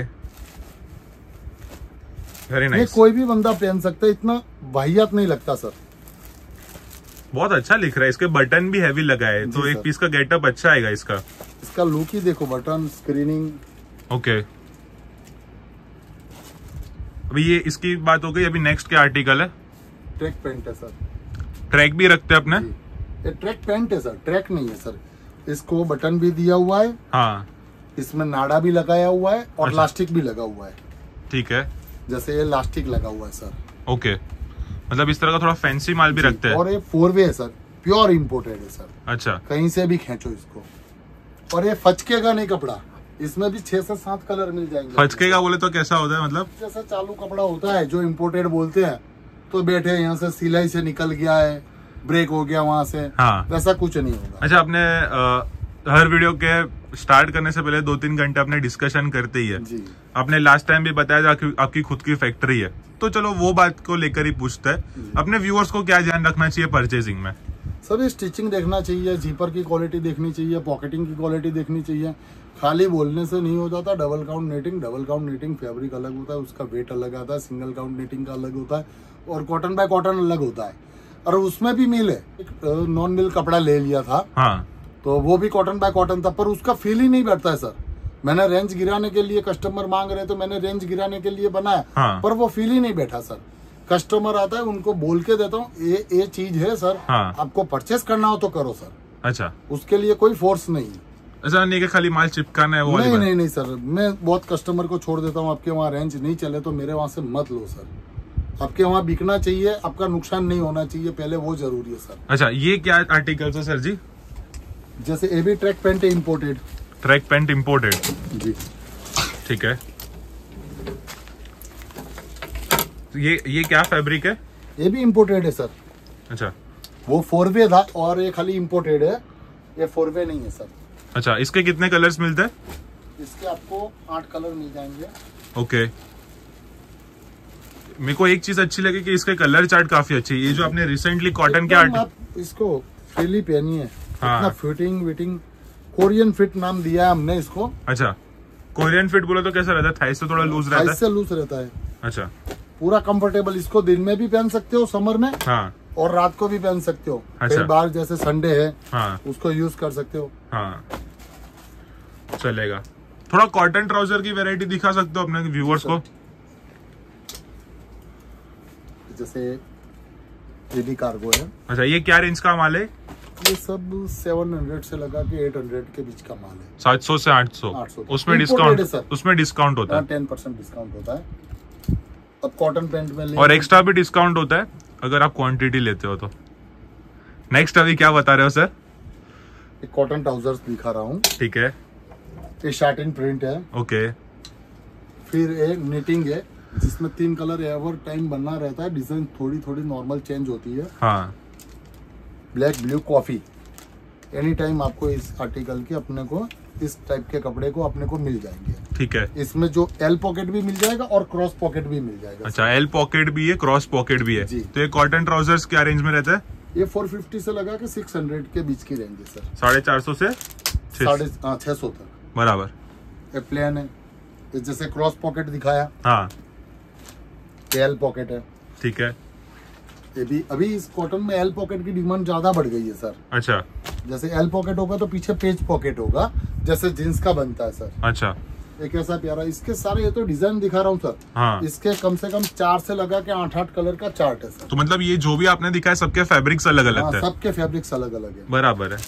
very nice. कोई भी बंदा पहन सकता है, इतना वाहियात नहीं लगता सर। बहुत अच्छा लिख रहा है। इसके बटन भी हैवी लगा है, तो एक पीस का गेटअप अच्छा आएगा इसका। इसका लुक ही देखो, बटन, स्क्रीनिंग। ओके, अभी ये इसकी बात हो गई। अभी नेक्स्ट क्या आर्टिकल है? ट्रैक पैंट है सर। ट्रैक भी रखते हैं अपने? ये ट्रैक पैंट है सर, ट्रैक नहीं है सर। इसको बटन भी दिया हुआ है, हाँ, इसमें नाड़ा भी लगाया हुआ है और अच्छा, लास्टिक भी लगा हुआ है। ठीक है, जैसे ये लास्टिक लगा हुआ है सर। ओके, मतलब इस तरह का थोड़ा फैंसी माल भी रखते हैं। और ये फोर वे है सर, प्योर इम्पोर्टेड है सर। अच्छा, कहीं से भी खींचो इसको। और ये फचकेगा नहीं कपड़ा। इसमें भी छह से सात कलर मिल जाएंगे। फचकेगा बोले तो कैसा होता है? मतलब जैसा चालू कपड़ा होता है जो इम्पोर्टेड बोलते हैं, तो बैठे यहाँ से सिलाई से निकल गया है, ब्रेक हो गया वहां से, हाँ, वैसा कुछ नहीं होगा। अच्छा, आपने आ, हर वीडियो के स्टार्ट करने से पहले दो तीन घंटे अपने डिस्कशन करते ही है जी। आपने लास्ट टाइम भी बताया था कि आपकी खुद की फैक्ट्री है, तो चलो वो बात को लेकर ही पूछता है। अपने व्यूअर्स को क्या ध्यान रखना चाहिए परचेजिंग में? सभी स्टिचिंग देखना चाहिए, जीपर की क्वालिटी देखनी चाहिए, पॉकेटिंग की क्वालिटी देखनी चाहिए। खाली बोलने से नहीं हो जाता। Double count knitting, double count knitting fabric अलग होता है, उसका वेट अलग आता है। सिंगल काउंट नीटिंग का अलग होता है और कॉटन बाय कॉटन अलग होता है। और उसमें भी मिल है, नॉन मिल कपड़ा ले लिया था, हाँ, तो वो भी कॉटन बाय कॉटन था, पर उसका फील ही नहीं बैठता है सर। मैंने रेंज गिराने के लिए, कस्टमर मांग रहे तो मैंने रेंज गिराने के लिए बनाया, हाँ, पर वो फील ही नहीं बैठा सर। कस्टमर आता है, उनको बोल के देता हूँ ये ये चीज है सर, हाँ, आपको परचेस करना हो तो करो सर। अच्छा, उसके लिए कोई फोर्स नहीं। ऐसा नहीं कि खाली माल चिपकाना है वो? नहीं नहीं नहीं सर, मैं बहुत कस्टमर को छोड़ देता हूँ। आपके वहाँ रेंज नहीं चले तो मेरे वहाँ से मत लो सर। आपके वहाँ बिकना चाहिए, आपका नुकसान नहीं होना चाहिए, पहले वो जरूरी है सर। अच्छा, ये क्या आर्टिकल है सर जी? जैसे ये भी ट्रैक पैंट है, इम्पोर्टेड। ट्रैक पैंट इम्पोर्टेड, जी ठीक है। ये ये क्या फैब्रिक है? ये भी इम्पोर्टेड है सर। अच्छा, वो फोर वे था और ये खाली इम्पोर्टेड है, ये फोर वे नहीं है सर। अच्छा, इसके कितने कलर्स मिलते हैं? इसके आपको आठ कलर मिल जाएंगे। ओके, मेरे को एक चीज अच्छी लगी कि इसके कलर चार्ट काफी अच्छी है। ये जो आपने रिसेंटली कॉटन के आर्ट, आप इसको फ्रीली पहनिए, हाँ। इतना फिटिंग विटिंग, कोरियन फिट नाम दिया है हमने इसको। अच्छा, कोरियन फिट बोले तो कैसा रहता है? थाई से थोड़ा लूज रहता है? से लूज रहता है। अच्छा, पूरा कंफर्टेबल, इसको दिन में भी पहन सकते हो समर में, हाँ, और रात को भी पहन सकते हो। अच्छा। कई बार जैसे संडे है, हाँ, उसको यूज कर सकते हो। हाँ, चलेगा। थोड़ा कॉटन ट्राउजर की वैरायटी दिखा सकते हो अपने व्यूअर्स को? जैसे ये भी कार्गो है। अच्छा, ये क्या रेंज का माल है? ये सब सेवन हंड्रेड से लगा के एट हंड्रेड के बीच का माल है। सात सौ से आठ सौ। आठ सौ। उसमें Imported डिस्काउंट, है सर। उसमें डिस्काउंट होता है? टेन परसेंट डिस्काउंट होता है। अब कॉटन पैंट में ले और एक्स्ट्रा भी डिस्काउंट होता है अगर आप क्वांटिटी लेते हो तो। नेक्स्ट अभी क्या बता रहे हो सर? एक कॉटन ट्राउजर्स दिखा रहा हूँ। ठीक है, ये शार्टिन प्रिंट है। ओके। फिर ये निटिंग है, जिसमें तीन कलर एवर टाइम बनना रहता है, डिजाइन थोड़ी थोड़ी नॉर्मल चेंज होती है। हाँ, black blue coffee, any time आपको इस आर्टिकल के अपने को इस टाइप के कपड़े को अपने को मिल जाएंगे। ठीक है। इसमें जो एल पॉकेट भी मिल जाएगा और क्रॉस पॉकेट भी मिल जाएगा। अच्छा, एल पॉकेट भी है, क्रॉस पॉकेट भी है। तो ये कॉटन ट्राउजर्स क्या रेंज में रहता है? ये फोर फिफ्टी से लगा के सिक्स हंड्रेड के बीच की रेंज है सर। साढ़े चार सौ से साढ़े छह सौ तक बराबर। ये प्लेन है, ये जैसे क्रॉस पॉकेट दिखाया, हाँ, एल पॉकेट है। ठीक है। ये भी अभी इस कॉटन में एल पॉकेट की डिमांड ज्यादा बढ़ गई है सर। अच्छा, जैसे एल पॉकेट होगा तो पीछे पेज पॉकेट होगा, जैसे जींस का बनता है सर। अच्छा, एक ऐसा प्यारा, इसके सारे ये तो डिजाइन दिखा रहा हूँ सर। हाँ। इसके कम से कम चार से लगा के आठ आठ कलर का चार्ट है सर। तो मतलब ये जो भी आपने दिखाया सबके फैब्रिक्स अलग अलग थे? सबके फैब्रिक्स अलग अलग है। बराबर है।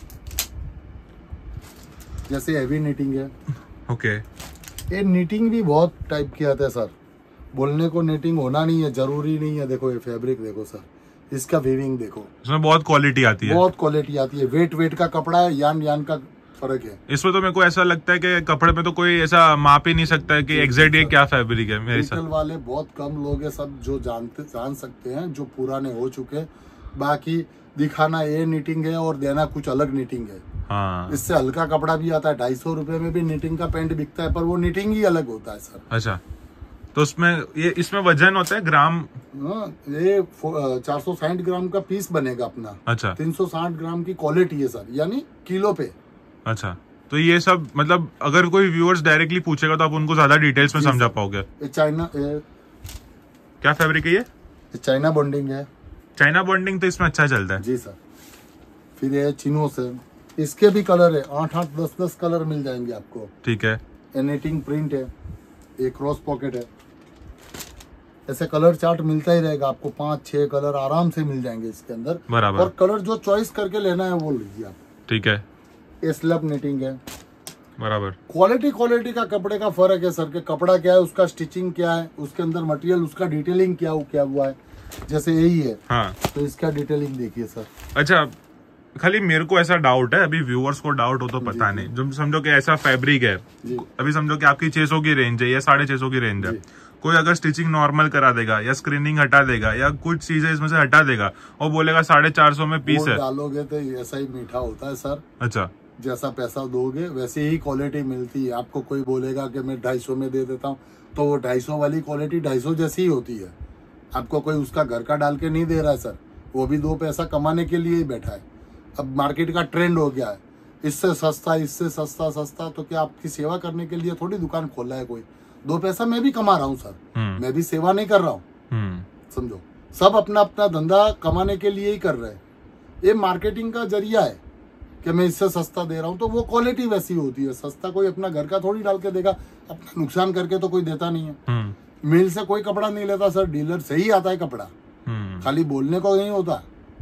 जैसे हैवी नीटिंग है। ओके। ये नीटिंग भी बहुत टाइप की आता है सर, बोलने को नीटिंग होना नहीं है, जरूरी नहीं है। देखो ये फैब्रिक देखो सर, इसका वीविंग देखो, इसमें बहुत क्वालिटी आती है। बहुत क्वालिटी आती है। वेट वेट का कपड़ा है, यान यान का फर्क है इसमें। तो मेरे को ऐसा लगता है कि कपड़े में तो कोई ऐसा माप ही नहीं सकता है कि एग्जैक्ट ये क्या फैब्रिक है। मेरे साथ वाले बहुत कम लोग हैं सब जो जानते जान सकते हैं, जो पुराने हो चुके। बाकी दिखाना ये नीटिंग है और देना कुछ अलग नीटिंग है। हाँ। इससे हल्का कपड़ा भी आता है, ढाई सौ रुपए में भी नीटिंग का पैंट बिकता है, पर वो नीटिंग ही अलग होता है सर। अच्छा, तो उसमें ये इसमें वजन होता है ग्राम? हाँ, ये चार सौ साठ ग्राम का पीस बनेगा अपना। अच्छा, तीन सौ साठ ग्राम की क्वालिटी है सर, यानी किलो पे। अच्छा, तो ये सब मतलब अगर कोई व्यूअर्स डायरेक्टली पूछेगा तो आप उनको ज्यादा डिटेल्स में समझा पाओगे? ये चाइना ये, क्या फैब्रिक है ये? ये चाइना बॉन्डिंग है। चाइना बॉन्डिंग तो इसमें अच्छा चलता है जी सर। फिर ये चिनोस है, इसके भी कलर है, आठ आठ दस दस कलर मिल जाएंगे आपको। ठीक है। एनीटिंग प्रिंट है, ये क्रॉस पॉकेट है। ऐसे कलर चार्ट मिलता ही रहेगा आपको, पांच छह कलर आराम से मिल जाएंगे इसके अंदर। बराबर। और कलर जो चॉइस करके लेना है वो लीजिए आप। ठीक है। ये स्लब निटिंग है। बराबर। क्वालिटी क्वालिटी का कपड़े का फर्क है सर, के कपड़ा क्या है, उसका स्टिचिंग क्या है, उसके अंदर मटेरियल, उसका डिटेलिंग क्या क्या हुआ है। जैसे यही है, हाँ, तो इसका डिटेलिंग देखिए सर। अच्छा, खाली मेरे को ऐसा डाउट है, अभी व्यूअर्स को डाउट हो तो पता नहीं, जब समझो कि ऐसा फैब्रिक है, अभी समझो कि आपकी छह सौ की रेंज है या साढ़े छह सौ की रेंज है, कोई अगर स्टिचिंग नॉर्मल करा देगा या स्क्रीनिंग हटा देगा या कुछ चीजें इसमें से हटा देगा और बोलेगा साढ़े चार सौ में पीस है, डालोगे तो ऐसा ही मीठा होता है सर। अच्छा, जैसा पैसा दोगे वैसे ही क्वालिटी मिलती है आपको। कोई बोलेगा कि मैं ढाई सौ में दे देता हूँ, तो वो ढाई सौ वाली क्वालिटी ढाई सौ जैसी ही होती है। आपको कोई उसका घर का डाल के नहीं दे रहा है सर, वो भी दो पैसा कमाने के लिए ही बैठा है। अब मार्केट का ट्रेंड हो गया है, इससे सस्ता इससे सस्ता सस्ता, तो क्या आपकी सेवा करने के लिए थोड़ी दुकान खोला है कोई। दो पैसा मैं भी कमा रहा हूँ सर, मैं भी सेवा नहीं कर रहा हूँ, समझो। सब अपना अपना धंधा कमाने के लिए ही कर रहे हैं। ये मार्केटिंग का जरिया है कि मैं इससे सस्ता दे रहा हूँ, तो वो क्वालिटी वैसी होती है। सस्ता कोई अपना घर का थोड़ी डाल के देगा, अपना नुकसान करके तो कोई देता नहीं है। मिल से कोई कपड़ा नहीं लेता सर, डीलर से ही आता है कपड़ा, खाली बोलने को नहीं होता।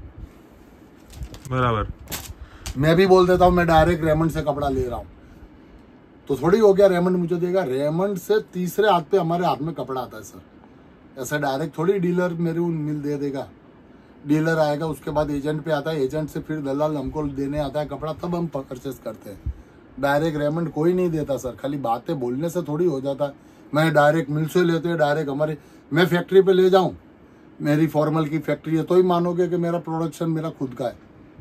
बराबर। मैं भी बोल देता हूँ मैं डायरेक्ट रेमंड से कपड़ा ले रहा हूँ, तो थोड़ी हो गया रेमंड मुझे देगा। रेमंड से तीसरे हाथ पे हमारे हाथ में कपड़ा आता है सर। ऐसा डायरेक्ट थोड़ी डीलर मेरे को मिल दे देगा। डीलर आएगा, उसके बाद एजेंट पे आता है, एजेंट से फिर दलाल हमको देने आता है कपड़ा, तब हम परचेस करते हैं। डायरेक्ट रेमंड कोई नहीं देता सर, खाली बातें बोलने से थोड़ी हो जाता है। मैं डायरेक्ट मिल से लेते हैं, डायरेक्ट हमारे, मैं फैक्ट्री पे ले जाऊं, मेरी फॉर्मल की फैक्ट्री है, तो ही मानोगे कि मेरा प्रोडक्शन मेरा खुद का है।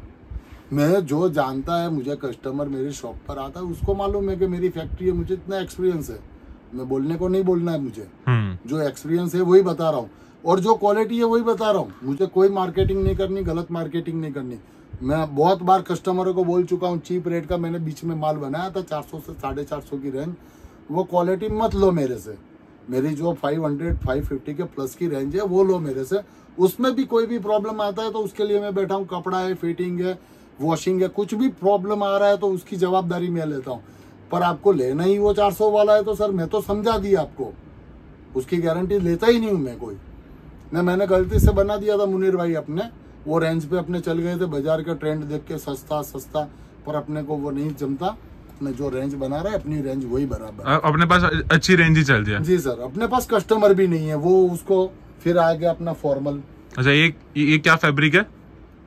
मैं जो जानता है, मुझे कस्टमर मेरी शॉप पर आता है उसको मालूम है कि मेरी फैक्ट्री है, मुझे इतना एक्सपीरियंस है। मैं बोलने को नहीं बोलना है मुझे, जो एक्सपीरियंस है वही बता रहा हूँ, और जो क्वालिटी है वही बता रहा हूँ। मुझे कोई मार्केटिंग नहीं करनी, गलत मार्केटिंग नहीं करनी। मैं बहुत बार कस्टमरों को बोल चुका हूँ, चीप रेट का मैंने बीच में माल बनाया था चार सौ से साढ़े चार सौ की रेंज, वो क्वालिटी मत लो मेरे से। मेरी जो फाइव हंड्रेड फाइव फिफ्टी के प्लस की रेंज है वो लो मेरे से। उसमें भी कोई भी प्रॉब्लम आता है तो उसके लिए मैं बैठा हूँ, कपड़ा है, फिटिंग है, वॉशिंग है, कुछ भी प्रॉब्लम आ रहा है तो उसकी जवाबदारी मैं लेता हूँ। पर आपको लेना ही वो चार सौ वाला है तो सर मैं तो समझा दिया आपको, उसकी गारंटी लेता ही नहीं हूँ मैं कोई। न मैंने गलती से बना दिया था मुनीर भाई, अपने वो रेंज पे अपने चल गए थे, बाजार का ट्रेंड देख के सस्ता सस्ता, पर अपने को वो नहीं जमता। अपने जो रेंज बना रहा है अपनी रेंज वही बराबर, अपने पास अच्छी रेंज ही चलती है। जी सर, अपने पास कस्टमर भी नहीं है, वो उसको फिर आ गया अपना फॉर्मल। अच्छा, ये ये क्या फैब्रिक है?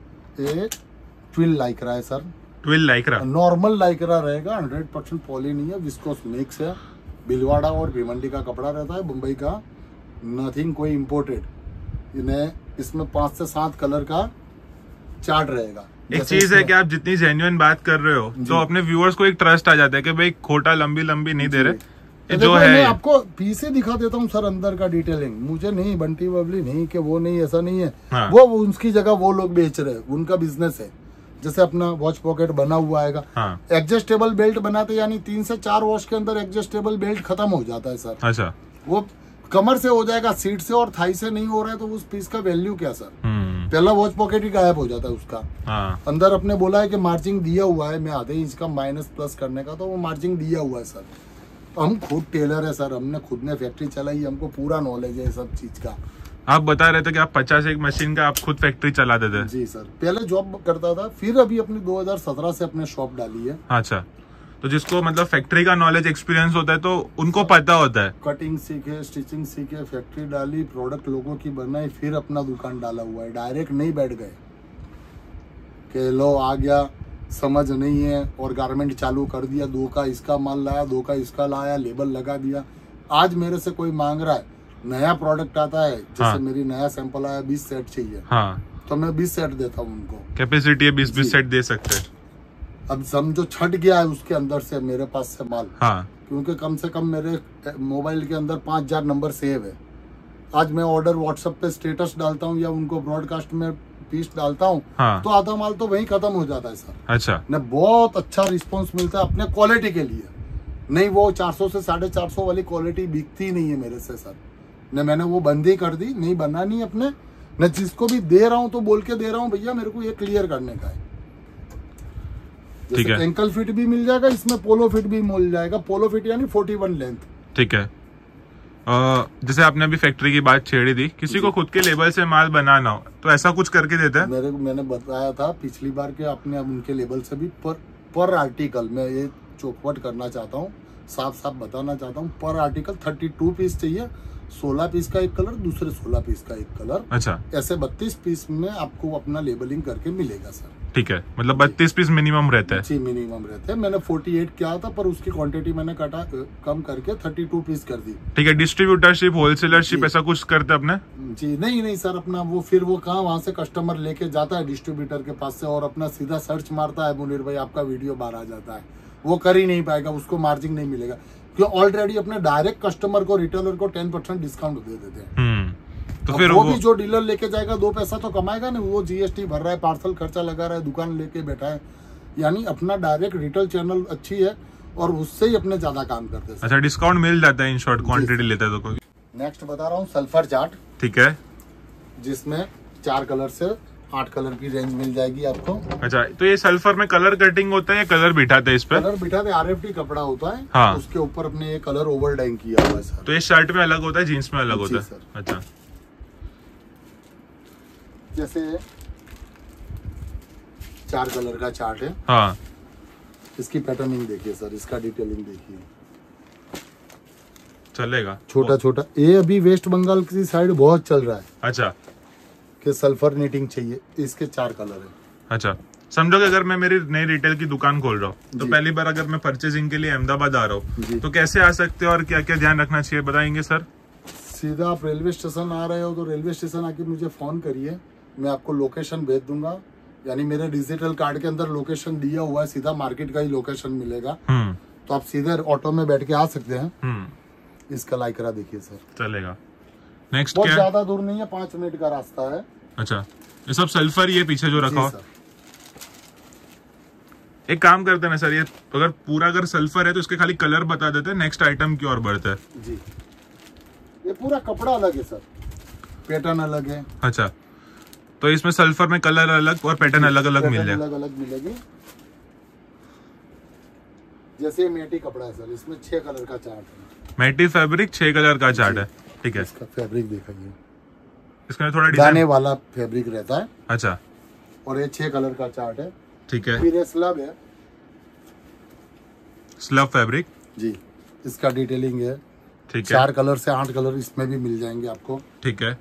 ये ट्विल लाइक्रा है sir. Twill Lycra, normal Lycra रहेगा, हंड्रेड परसेंट पॉली नहीं है, विस्कोस मिक्स है, भिलवाड़ा और भिवंडी का कपड़ा रहता है, मुंबई का, नथिंग कोई इम्पोर्टेड। इन्हें इसमें पांच से सात कलर का चार्ट रहेगा। एक चीज है कि आप जितनी जेन्युइन बात कर रहे हो तो अपने व्यूअर्स को एक ट्रस्ट आ जाता है कि भाई खोटा लंबी लंबी नहीं दे रहे, तो जो है। मैं आपको पीस ही दिखा देता हूँ सर, अंदर का डिटेलिंग मुझे नहीं, बंटी बबली नहीं कि वो नहीं, ऐसा नहीं है। हाँ। वो उनकी जगह वो लोग बेच रहे हैं, उनका बिजनेस है। जैसे अपना वॉच पॉकेट बना हुआ आएगा, हाँ। एडजस्टेबल बेल्ट बनाते, यानी तीन से चार वॉश के अंदर एडजस्टेबल बेल्ट खत्म हो जाता है सर। अच्छा, वो कमर से हो जाएगा, सीट से और थाई से नहीं हो रहा है, तो उस पीस का वैल्यू क्या सर? पहला वॉच पॉकेट ही गायब हो जाता है उसका। हाँ। अंदर अपने बोला है कि मार्जिंग दिया हुआ है, मैं आधे इंच का माइनस प्लस करने का, तो वो मार्जिंग दिया हुआ है सर। हम खुद टेलर है सर, हमने खुद ने फैक्ट्री चलाई, हमको पूरा नॉलेज है सब चीज का। आप बता रहे थे कि आप पचास एक मशीन का आप खुद फैक्ट्री चला देते? जी सर, पहले जॉब करता था, फिर अभी अपनी दो हज़ार सत्रह से अपने शॉप डाली है। अच्छा, तो जिसको मतलब फैक्ट्री का नॉलेज एक्सपीरियंस होता है तो उनको पता होता है। कटिंग सीखे, स्टिचिंग सीखे, फैक्ट्री डाली, प्रोडक्ट लोगों की बनाई, फिर अपना दुकान डाला हुआ है। डायरेक्ट नहीं बैठ गए कि लो आ गया, समझ नहीं है और गारमेंट चालू कर दिया, दो का इसका माल लाया, दो का इसका लाया, लेबल लगा दिया। आज मेरे से कोई मांग रहा है, नया प्रोडक्ट आता है, जैसे हाँ। मेरी नया सैंपल आया, बीस सेट चाहिए, हाँ। तो मैं बीस सेट देता हूँ उनको, कैपेसिटी है बीस बीस सेट दे सकते हैं। अब समझो छट गया है उसके अंदर से मेरे पास से माल, हाँ। क्योंकि कम से कम मेरे मोबाइल के अंदर पांच हजार नंबर सेव है। आज मैं ऑर्डर व्हाट्सएप पे स्टेटस डालता हूँ या उनको ब्रॉडकास्ट में पीस डालता हूँ, हाँ। तो आधा माल तो वहीं खत्म हो जाता है सर। अच्छा, ने बहुत अच्छा रिस्पॉन्स मिलता है अपने क्वालिटी के लिए। नहीं, वो चार सौ से साढ़े चार सौ वाली क्वालिटी बिकती नहीं है मेरे से सर। ने मैंने वो बंदी कर दी, नहीं बनना नहीं अपने। मैं जिसको भी दे रहा हूँ तो बोल के दे रहा हूँ, भैया मेरे को ये क्लियर करने का है। जैसे एंकल फिट भी मिल जाएगा, इसमें पोलो फिट भी मिल जाएगा। पोलो फिट यानी इकतालीस लेंथ। ठीक है। आ, जैसे आपने अभी फैक्ट्री की बात छेड़ी थी, किसी को खुद के लेबल से माल बनाना हो तो ऐसा कुछ करके देता है? मेरे मैंने बताया था पिछली बार के, आपने अब उनके लेबल से भी पर पर आर्टिकल, मैं ये चौखवट करना चाहता हूँ, साफ साफ बताना चाहता हूँ, पर आर्टिकल थर्टी टू पीस चाहिए, सोलह पीस का एक कलर, दूसरे सोलह पीस का एक कलर। अच्छा, ऐसे बत्तीस पीस में आपको अपना लेबलिंग करके मिलेगा सर। ठीक है, मतलब बत्तीस पीस मिनिमम रहता है? जी, मिनिमम रहते हैं। मैंने अड़तालीस किया था, पर उसकी क्वांटिटी मैंने कटा कम करके बत्तीस पीस कर दी। ठीक है। डिस्ट्रीब्यूटरशिप, होलसेलरशिप ऐसा कुछ करते अपने? जी नहीं नहीं सर, अपना वो फिर वो कहाँ वहाँ से कस्टमर लेके जाता है डिस्ट्रीब्यूटर के पास से, और अपना सीधा सर्च मारता है मुनीर भाई आपका वीडियो बाहर आ जाता है, वो कर ही नहीं पाएगा, उसको मार्जिन नहीं मिलेगा, क्योंकि ऑलरेडी अपने डायरेक्ट कस्टमर को, रिटेलर को टेन परसेंट डिस्काउंट दे देते हैं। तो फिर वो, वो भी जो डीलर लेके जाएगा दो पैसा तो कमाएगा नहीं, वो जीएसटी भर रहा है, पार्सल खर्चा लगा रहा है, दुकान लेके बैठा है। यानी अपना डायरेक्ट रिटेल चैनल अच्छी है और उससे ही अपने ज्यादा काम करते हैं। अच्छा, डिस्काउंट मिल जाता है इन शॉर्ट क्वांटिटी लेता है तो कोई। नेक्स्ट बता रहा हूँ सल्फर चार्ट। ठीक है, जिसमें चार कलर से आठ कलर की रेंज मिल जाएगी आपको। अच्छा, तो ये सल्फर में कलर कटिंग होता है या कलर बिठाते हैं इस पे? कलर बिठाते, आरएफटी कपड़ा होता है, हाँ। उसके ऊपर अपने ये कलर ओवर डाइंग किया हुआ है सर। तो ये शर्ट में अलग होता है, जीन्स में अलग होता है? अच्छा, जैसे चार कलर का चार्ट है, हाँ। इसकी पैटर्निंग देखिए सर, इसका डिटेलिंग देखिए। चलेगा। छोटा छोटा। ये अभी वेस्ट बंगाल की साइड बहुत चल रहा है। अच्छा, कि सल्फर नीटिंग चाहिए, इसके चार कलर है। अच्छा, समझो कि अगर मैं मेरी नई रिटेल की दुकान खोल रहा हूँ तो पहली बार अगर मैं परचेजिंग के लिए अहमदाबाद आ रहा हूँ तो कैसे आ सकते हैं और क्या क्या ध्यान रखना चाहिए बताएंगे सर? सीधा आप रेलवे स्टेशन आ रहे हो तो रेलवे स्टेशन आके मुझे फोन करिए, मैं आपको लोकेशन भेज दूंगा। यानी मेरे डिजिटल कार्ड के अंदर लोकेशन दिया हुआ है, सीधा मार्केट का ही लोकेशन मिलेगा। तो आप सीधे ऑटो में बैठ के आ सकते हैं। इसका लाइकरा देखिए सर, चलेगा। नेक्स्ट बहुत क्या? ज्यादा दूर नहीं है, पांच मिनट का रास्ता है। अच्छा, ये सब सल्फर ही है पीछे जो रखा हो। एक काम करते हैं ना सर, ये अगर पूरा अगर सल्फर है तो इसके खाली कलर बता देते हैं, नेक्स्ट आइटम की ओर बढ़ते हैं। जी, ये पूरा कपड़ा अलग है सर, पैटर्न अलग है। अच्छा, तो इसमें सल्फर में कलर अलग और पैटर्न अलग अलग मिल जाए, अलग अलग मिलेगी। जैसे ये मेटी कपड़ा है सर, इसमें छह कलर का चार्ट है। मेटी फैब्रिक छह कलर का चार्ट है, ठीक है। इसका फैब्रिक दिखाइए, इसमें थोड़ा दाने वाला फैब्रिक रहता है। अच्छा, और ये छह कलर का चार्ट है, ठीक है। फिर ये स्लब है, स्लब फैब्रिक जी, इसका डिटेलिंग है, ठीक है। चार कलर से आठ कलर इसमें भी मिल जाएंगे आपको, ठीक है।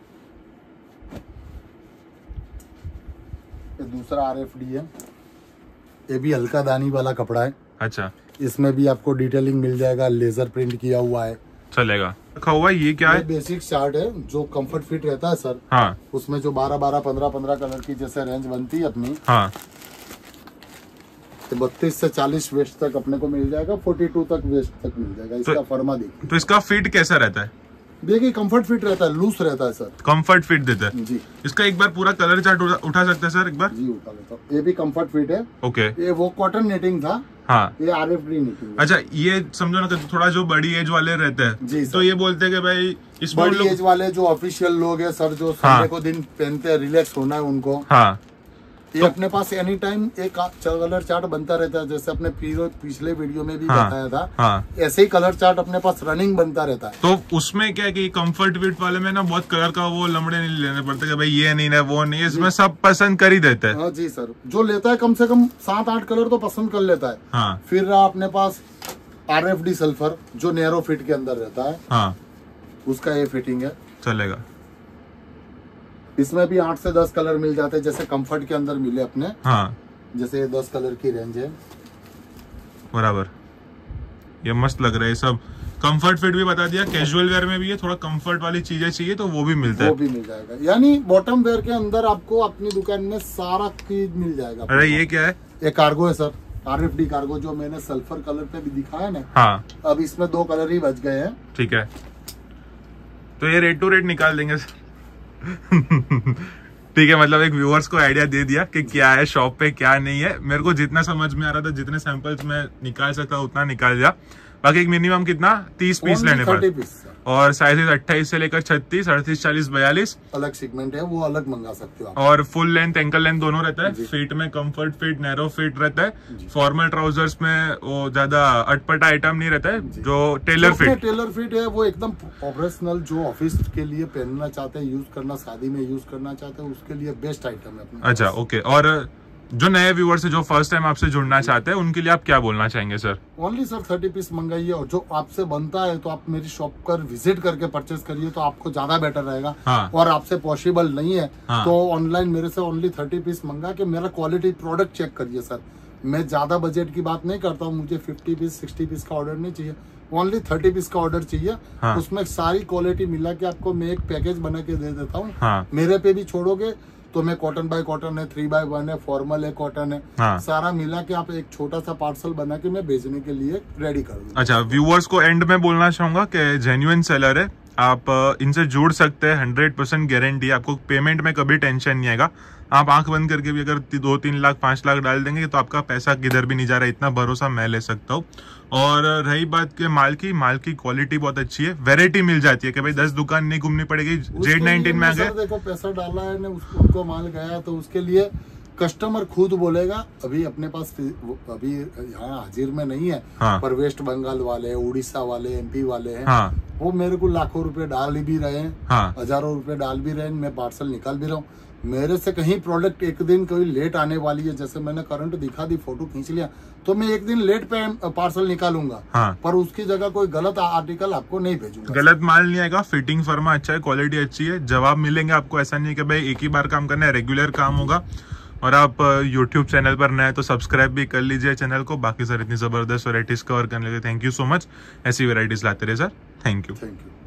ये दूसरा आर एफ डी है, ये भी हल्का दानी वाला कपड़ा है। अच्छा, इसमें भी आपको डिटेलिंग मिल जाएगा, लेजर प्रिंट किया हुआ है, चलेगा। रखा हुआ ये क्या है? बेसिक चार्ट है जो कंफर्ट फिट रहता है सर। हाँ, उसमें जो बारह बारह पंद्रह पंद्रह कलर की जैसे रेंज बनती है अपनी, हाँ, तो बत्तीस से चालीस वेस्ट तक अपने को मिल जाएगा, बयालीस तक वेस्ट तक मिल जाएगा। इसका तो, फर्मा देखिए, तो इसका फिट कैसा रहता है? देखिए कंफर्ट फिट रहता है, लूज रहता है सर, कंफर्ट फिट देता है जी। इसका एक बार पूरा कलर चार्ट उठा, उठा सकते हैं सर एक बार? जी उठा लेता हूँ। ये भी कंफर्ट फिट है। ओके, ये वो कॉटन नेटिंग था, हाँ, ये आर एफ डी नेटिंग। अच्छा, ये समझो ना कि थोड़ा जो बड़ी एज वाले रहते हैं जी सर। तो ये बोलते हैं कि भाई इसमें बड़ी एज वाले जो ऑफिशियल लोग हैं सर, जो संडे हाँ। को दिन पहनते हैं, रिलैक्स होना है उनको, हाँ, ये तो, अपने पास एनी टाइम एक कलर चार्ट बनता रहता है, जैसे अपने पिछले वीडियो में भी हाँ, बताया था। हाँ, ऐसे ही कलर चार्ट अपने पास रनिंग बनता रहता है। तो उसमें क्या है कि कंफर्ट फिट वाले में ना बहुत कलर का वो लमड़े नहीं लेने पड़ते कि भाई ये नहीं है वो नहीं है, इसमें सब पसंद कर ही देते हैं। हाँ जी सर, जो लेता है कम से कम सात आठ कलर तो पसंद कर लेता है। हाँ, फिर रहा अपने पास आर एफ डी सल्फर जो नैरो फिट के अंदर रहता है, हाँ, उसका ये फिटिंग है, चलेगा। इसमें भी आठ से दस कलर मिल जाते हैं, जैसे कंफर्ट के अंदर मिले अपने। हाँ, जैसे ये दस कलर की रेंज है, बराबर। ये मस्त लग रहा है सब। कंफर्ट फिट भी बता दिया, कैजुअल वेयर में भी है, थोड़ा कंफर्ट वाली चीजें चाहिए तो वो भी मिलता है, वो भी मिल जाएगा। यानी बॉटम वेयर के अंदर आपको अपनी दुकान में सारा चीज मिल जाएगा। अरे ये क्या है? ये कार्गो है sir, R F D cargo, जो मैंने सल्फर कलर पे भी दिखाया ना। हाँ, अब इसमें दो कलर ही बच गए हैं, ठीक है। तो ये रेट टू रेट निकाल देंगे ठीक है, मतलब एक व्यूअर्स को आइडिया दे दिया कि क्या है शॉप पे क्या नहीं है। मेरे को जितना समझ में आ रहा था, जितने सैंपल्स में निकाल सकता उतना निकाल दिया। बाकी एक मिनिमम कितना तीस पीस लेने पड़े, और साइजेस अट्ठाईस से लेकर छत्तीस, अड़तीस, चालीस, बयालीस अलग सेगमेंट है, वो अलग मंगा सकते हो आप। और फुल लेंथ एंकल लेंथ दोनों रहता है। फिट में कंफर्ट फिट, नैरो फिट रहता है। फॉर्मल ट्राउजर्स में वो ज्यादा अटपटा आइटम नहीं रहता है, जो टेलर फिट टेलर फिट है वो एकदम प्रोफेशनल, जो ऑफिस के लिए पहनना चाहते हैं, यूज करना, शादी में यूज करना चाहते हैं, उसके लिए बेस्ट आइटम है अपने। अच्छा, ओके। और जो नए व्यूअर्स है, जो फर्स्ट टाइम आपसे जुड़ना चाहते हैं, उनके लिए आप क्या बोलना चाहेंगे sir? Only sir thirty piece मंगाइए, और जो आपसे बनता है तो आप मेरी शॉप पर विजिट करके परचेज करिए, तो आपको ज्यादा बेटर रहेगा। हाँ। और आपसे पॉसिबल नहीं है हाँ। तो ऑनलाइन मेरे से ओनली थर्टी पीस मंगा के मेरा क्वालिटी प्रोडक्ट चेक करिए सर। मैं ज्यादा बजट की बात नहीं करता हूँ, मुझे फिफ्टी पीस सिक्सटी पीस का ऑर्डर नहीं चाहिए, ओनली थर्टी पीस का ऑर्डर चाहिए। हाँ। उसमें सारी क्वालिटी मिला के आपको मैं एक पैकेज बना के दे देता हूँ। हाँ। मेरे पे भी छोड़ोगे तो मैं कॉटन बाय कॉटन है, थ्री बाय वन है, फॉर्मल है, कॉटन है, हाँ। सारा मिला के आप एक छोटा सा पार्सल बना के मैं भेजने के लिए रेडी कर दूंगा। अच्छा, व्यूअर्स को एंड में बोलना चाहूंगा कि जेन्युइन सेलर है, आप इनसे जुड़ सकते हैं, हंड्रेड परसेंट गारंटी है। आपको पेमेंट में कभी टेंशन नहीं आएगा। आप आंख बंद करके भी अगर दो तीन लाख पांच लाख डाल देंगे तो आपका पैसा किधर भी नहीं जा रहा है, इतना भरोसा मैं ले सकता हूँ। और रही बात के माल की, माल की क्वालिटी बहुत अच्छी है, वैरायटी मिल जाती है कि भाई दस दुकान नहीं घूमनी पड़ेगी। जेड नाइनटीन में आ गए, देखो पैसा डाला है ना, उसको उनको माल गया तो उसके लिए कस्टमर खुद बोलेगा। अभी अपने पास अभी यहाँ हाजिर में नहीं है, हाँ। पर वेस्ट बंगाल वाले, उड़ीसा वाले, एमपी वाले हैं, हाँ। वो मेरे को लाखों रुपए डाल भी रहे हैं, हाँ। हजारों रुपए डाल भी रहे हैं, मैं पार्सल निकाल भी रहा हूँ। मेरे से कहीं प्रोडक्ट एक दिन कोई लेट आने वाली है, जैसे मैंने करंट दिखा दी, फोटो खींच लिया, तो मैं एक दिन लेट पे पार्सल निकालूंगा, हाँ। पर उसकी जगह कोई गलत आर्टिकल आपको नहीं भेजूंगा। गलत माल नहीं आएगा, फिटिंग फर्मा अच्छा है, क्वालिटी अच्छी है, जवाब मिलेंगे आपको। ऐसा नहीं है कि भाई एक ही बार काम करना है, रेगुलर काम होगा। और आप यूट्यूब चैनल पर नए तो सब्सक्राइब भी कर लीजिए चैनल को। बाकी सर इतनी जबरदस्त वैरायटीज कवर करने के लिए थैंक यू सो मच। ऐसी वैरायटीज लाते रहे sir, thank you. Thank you.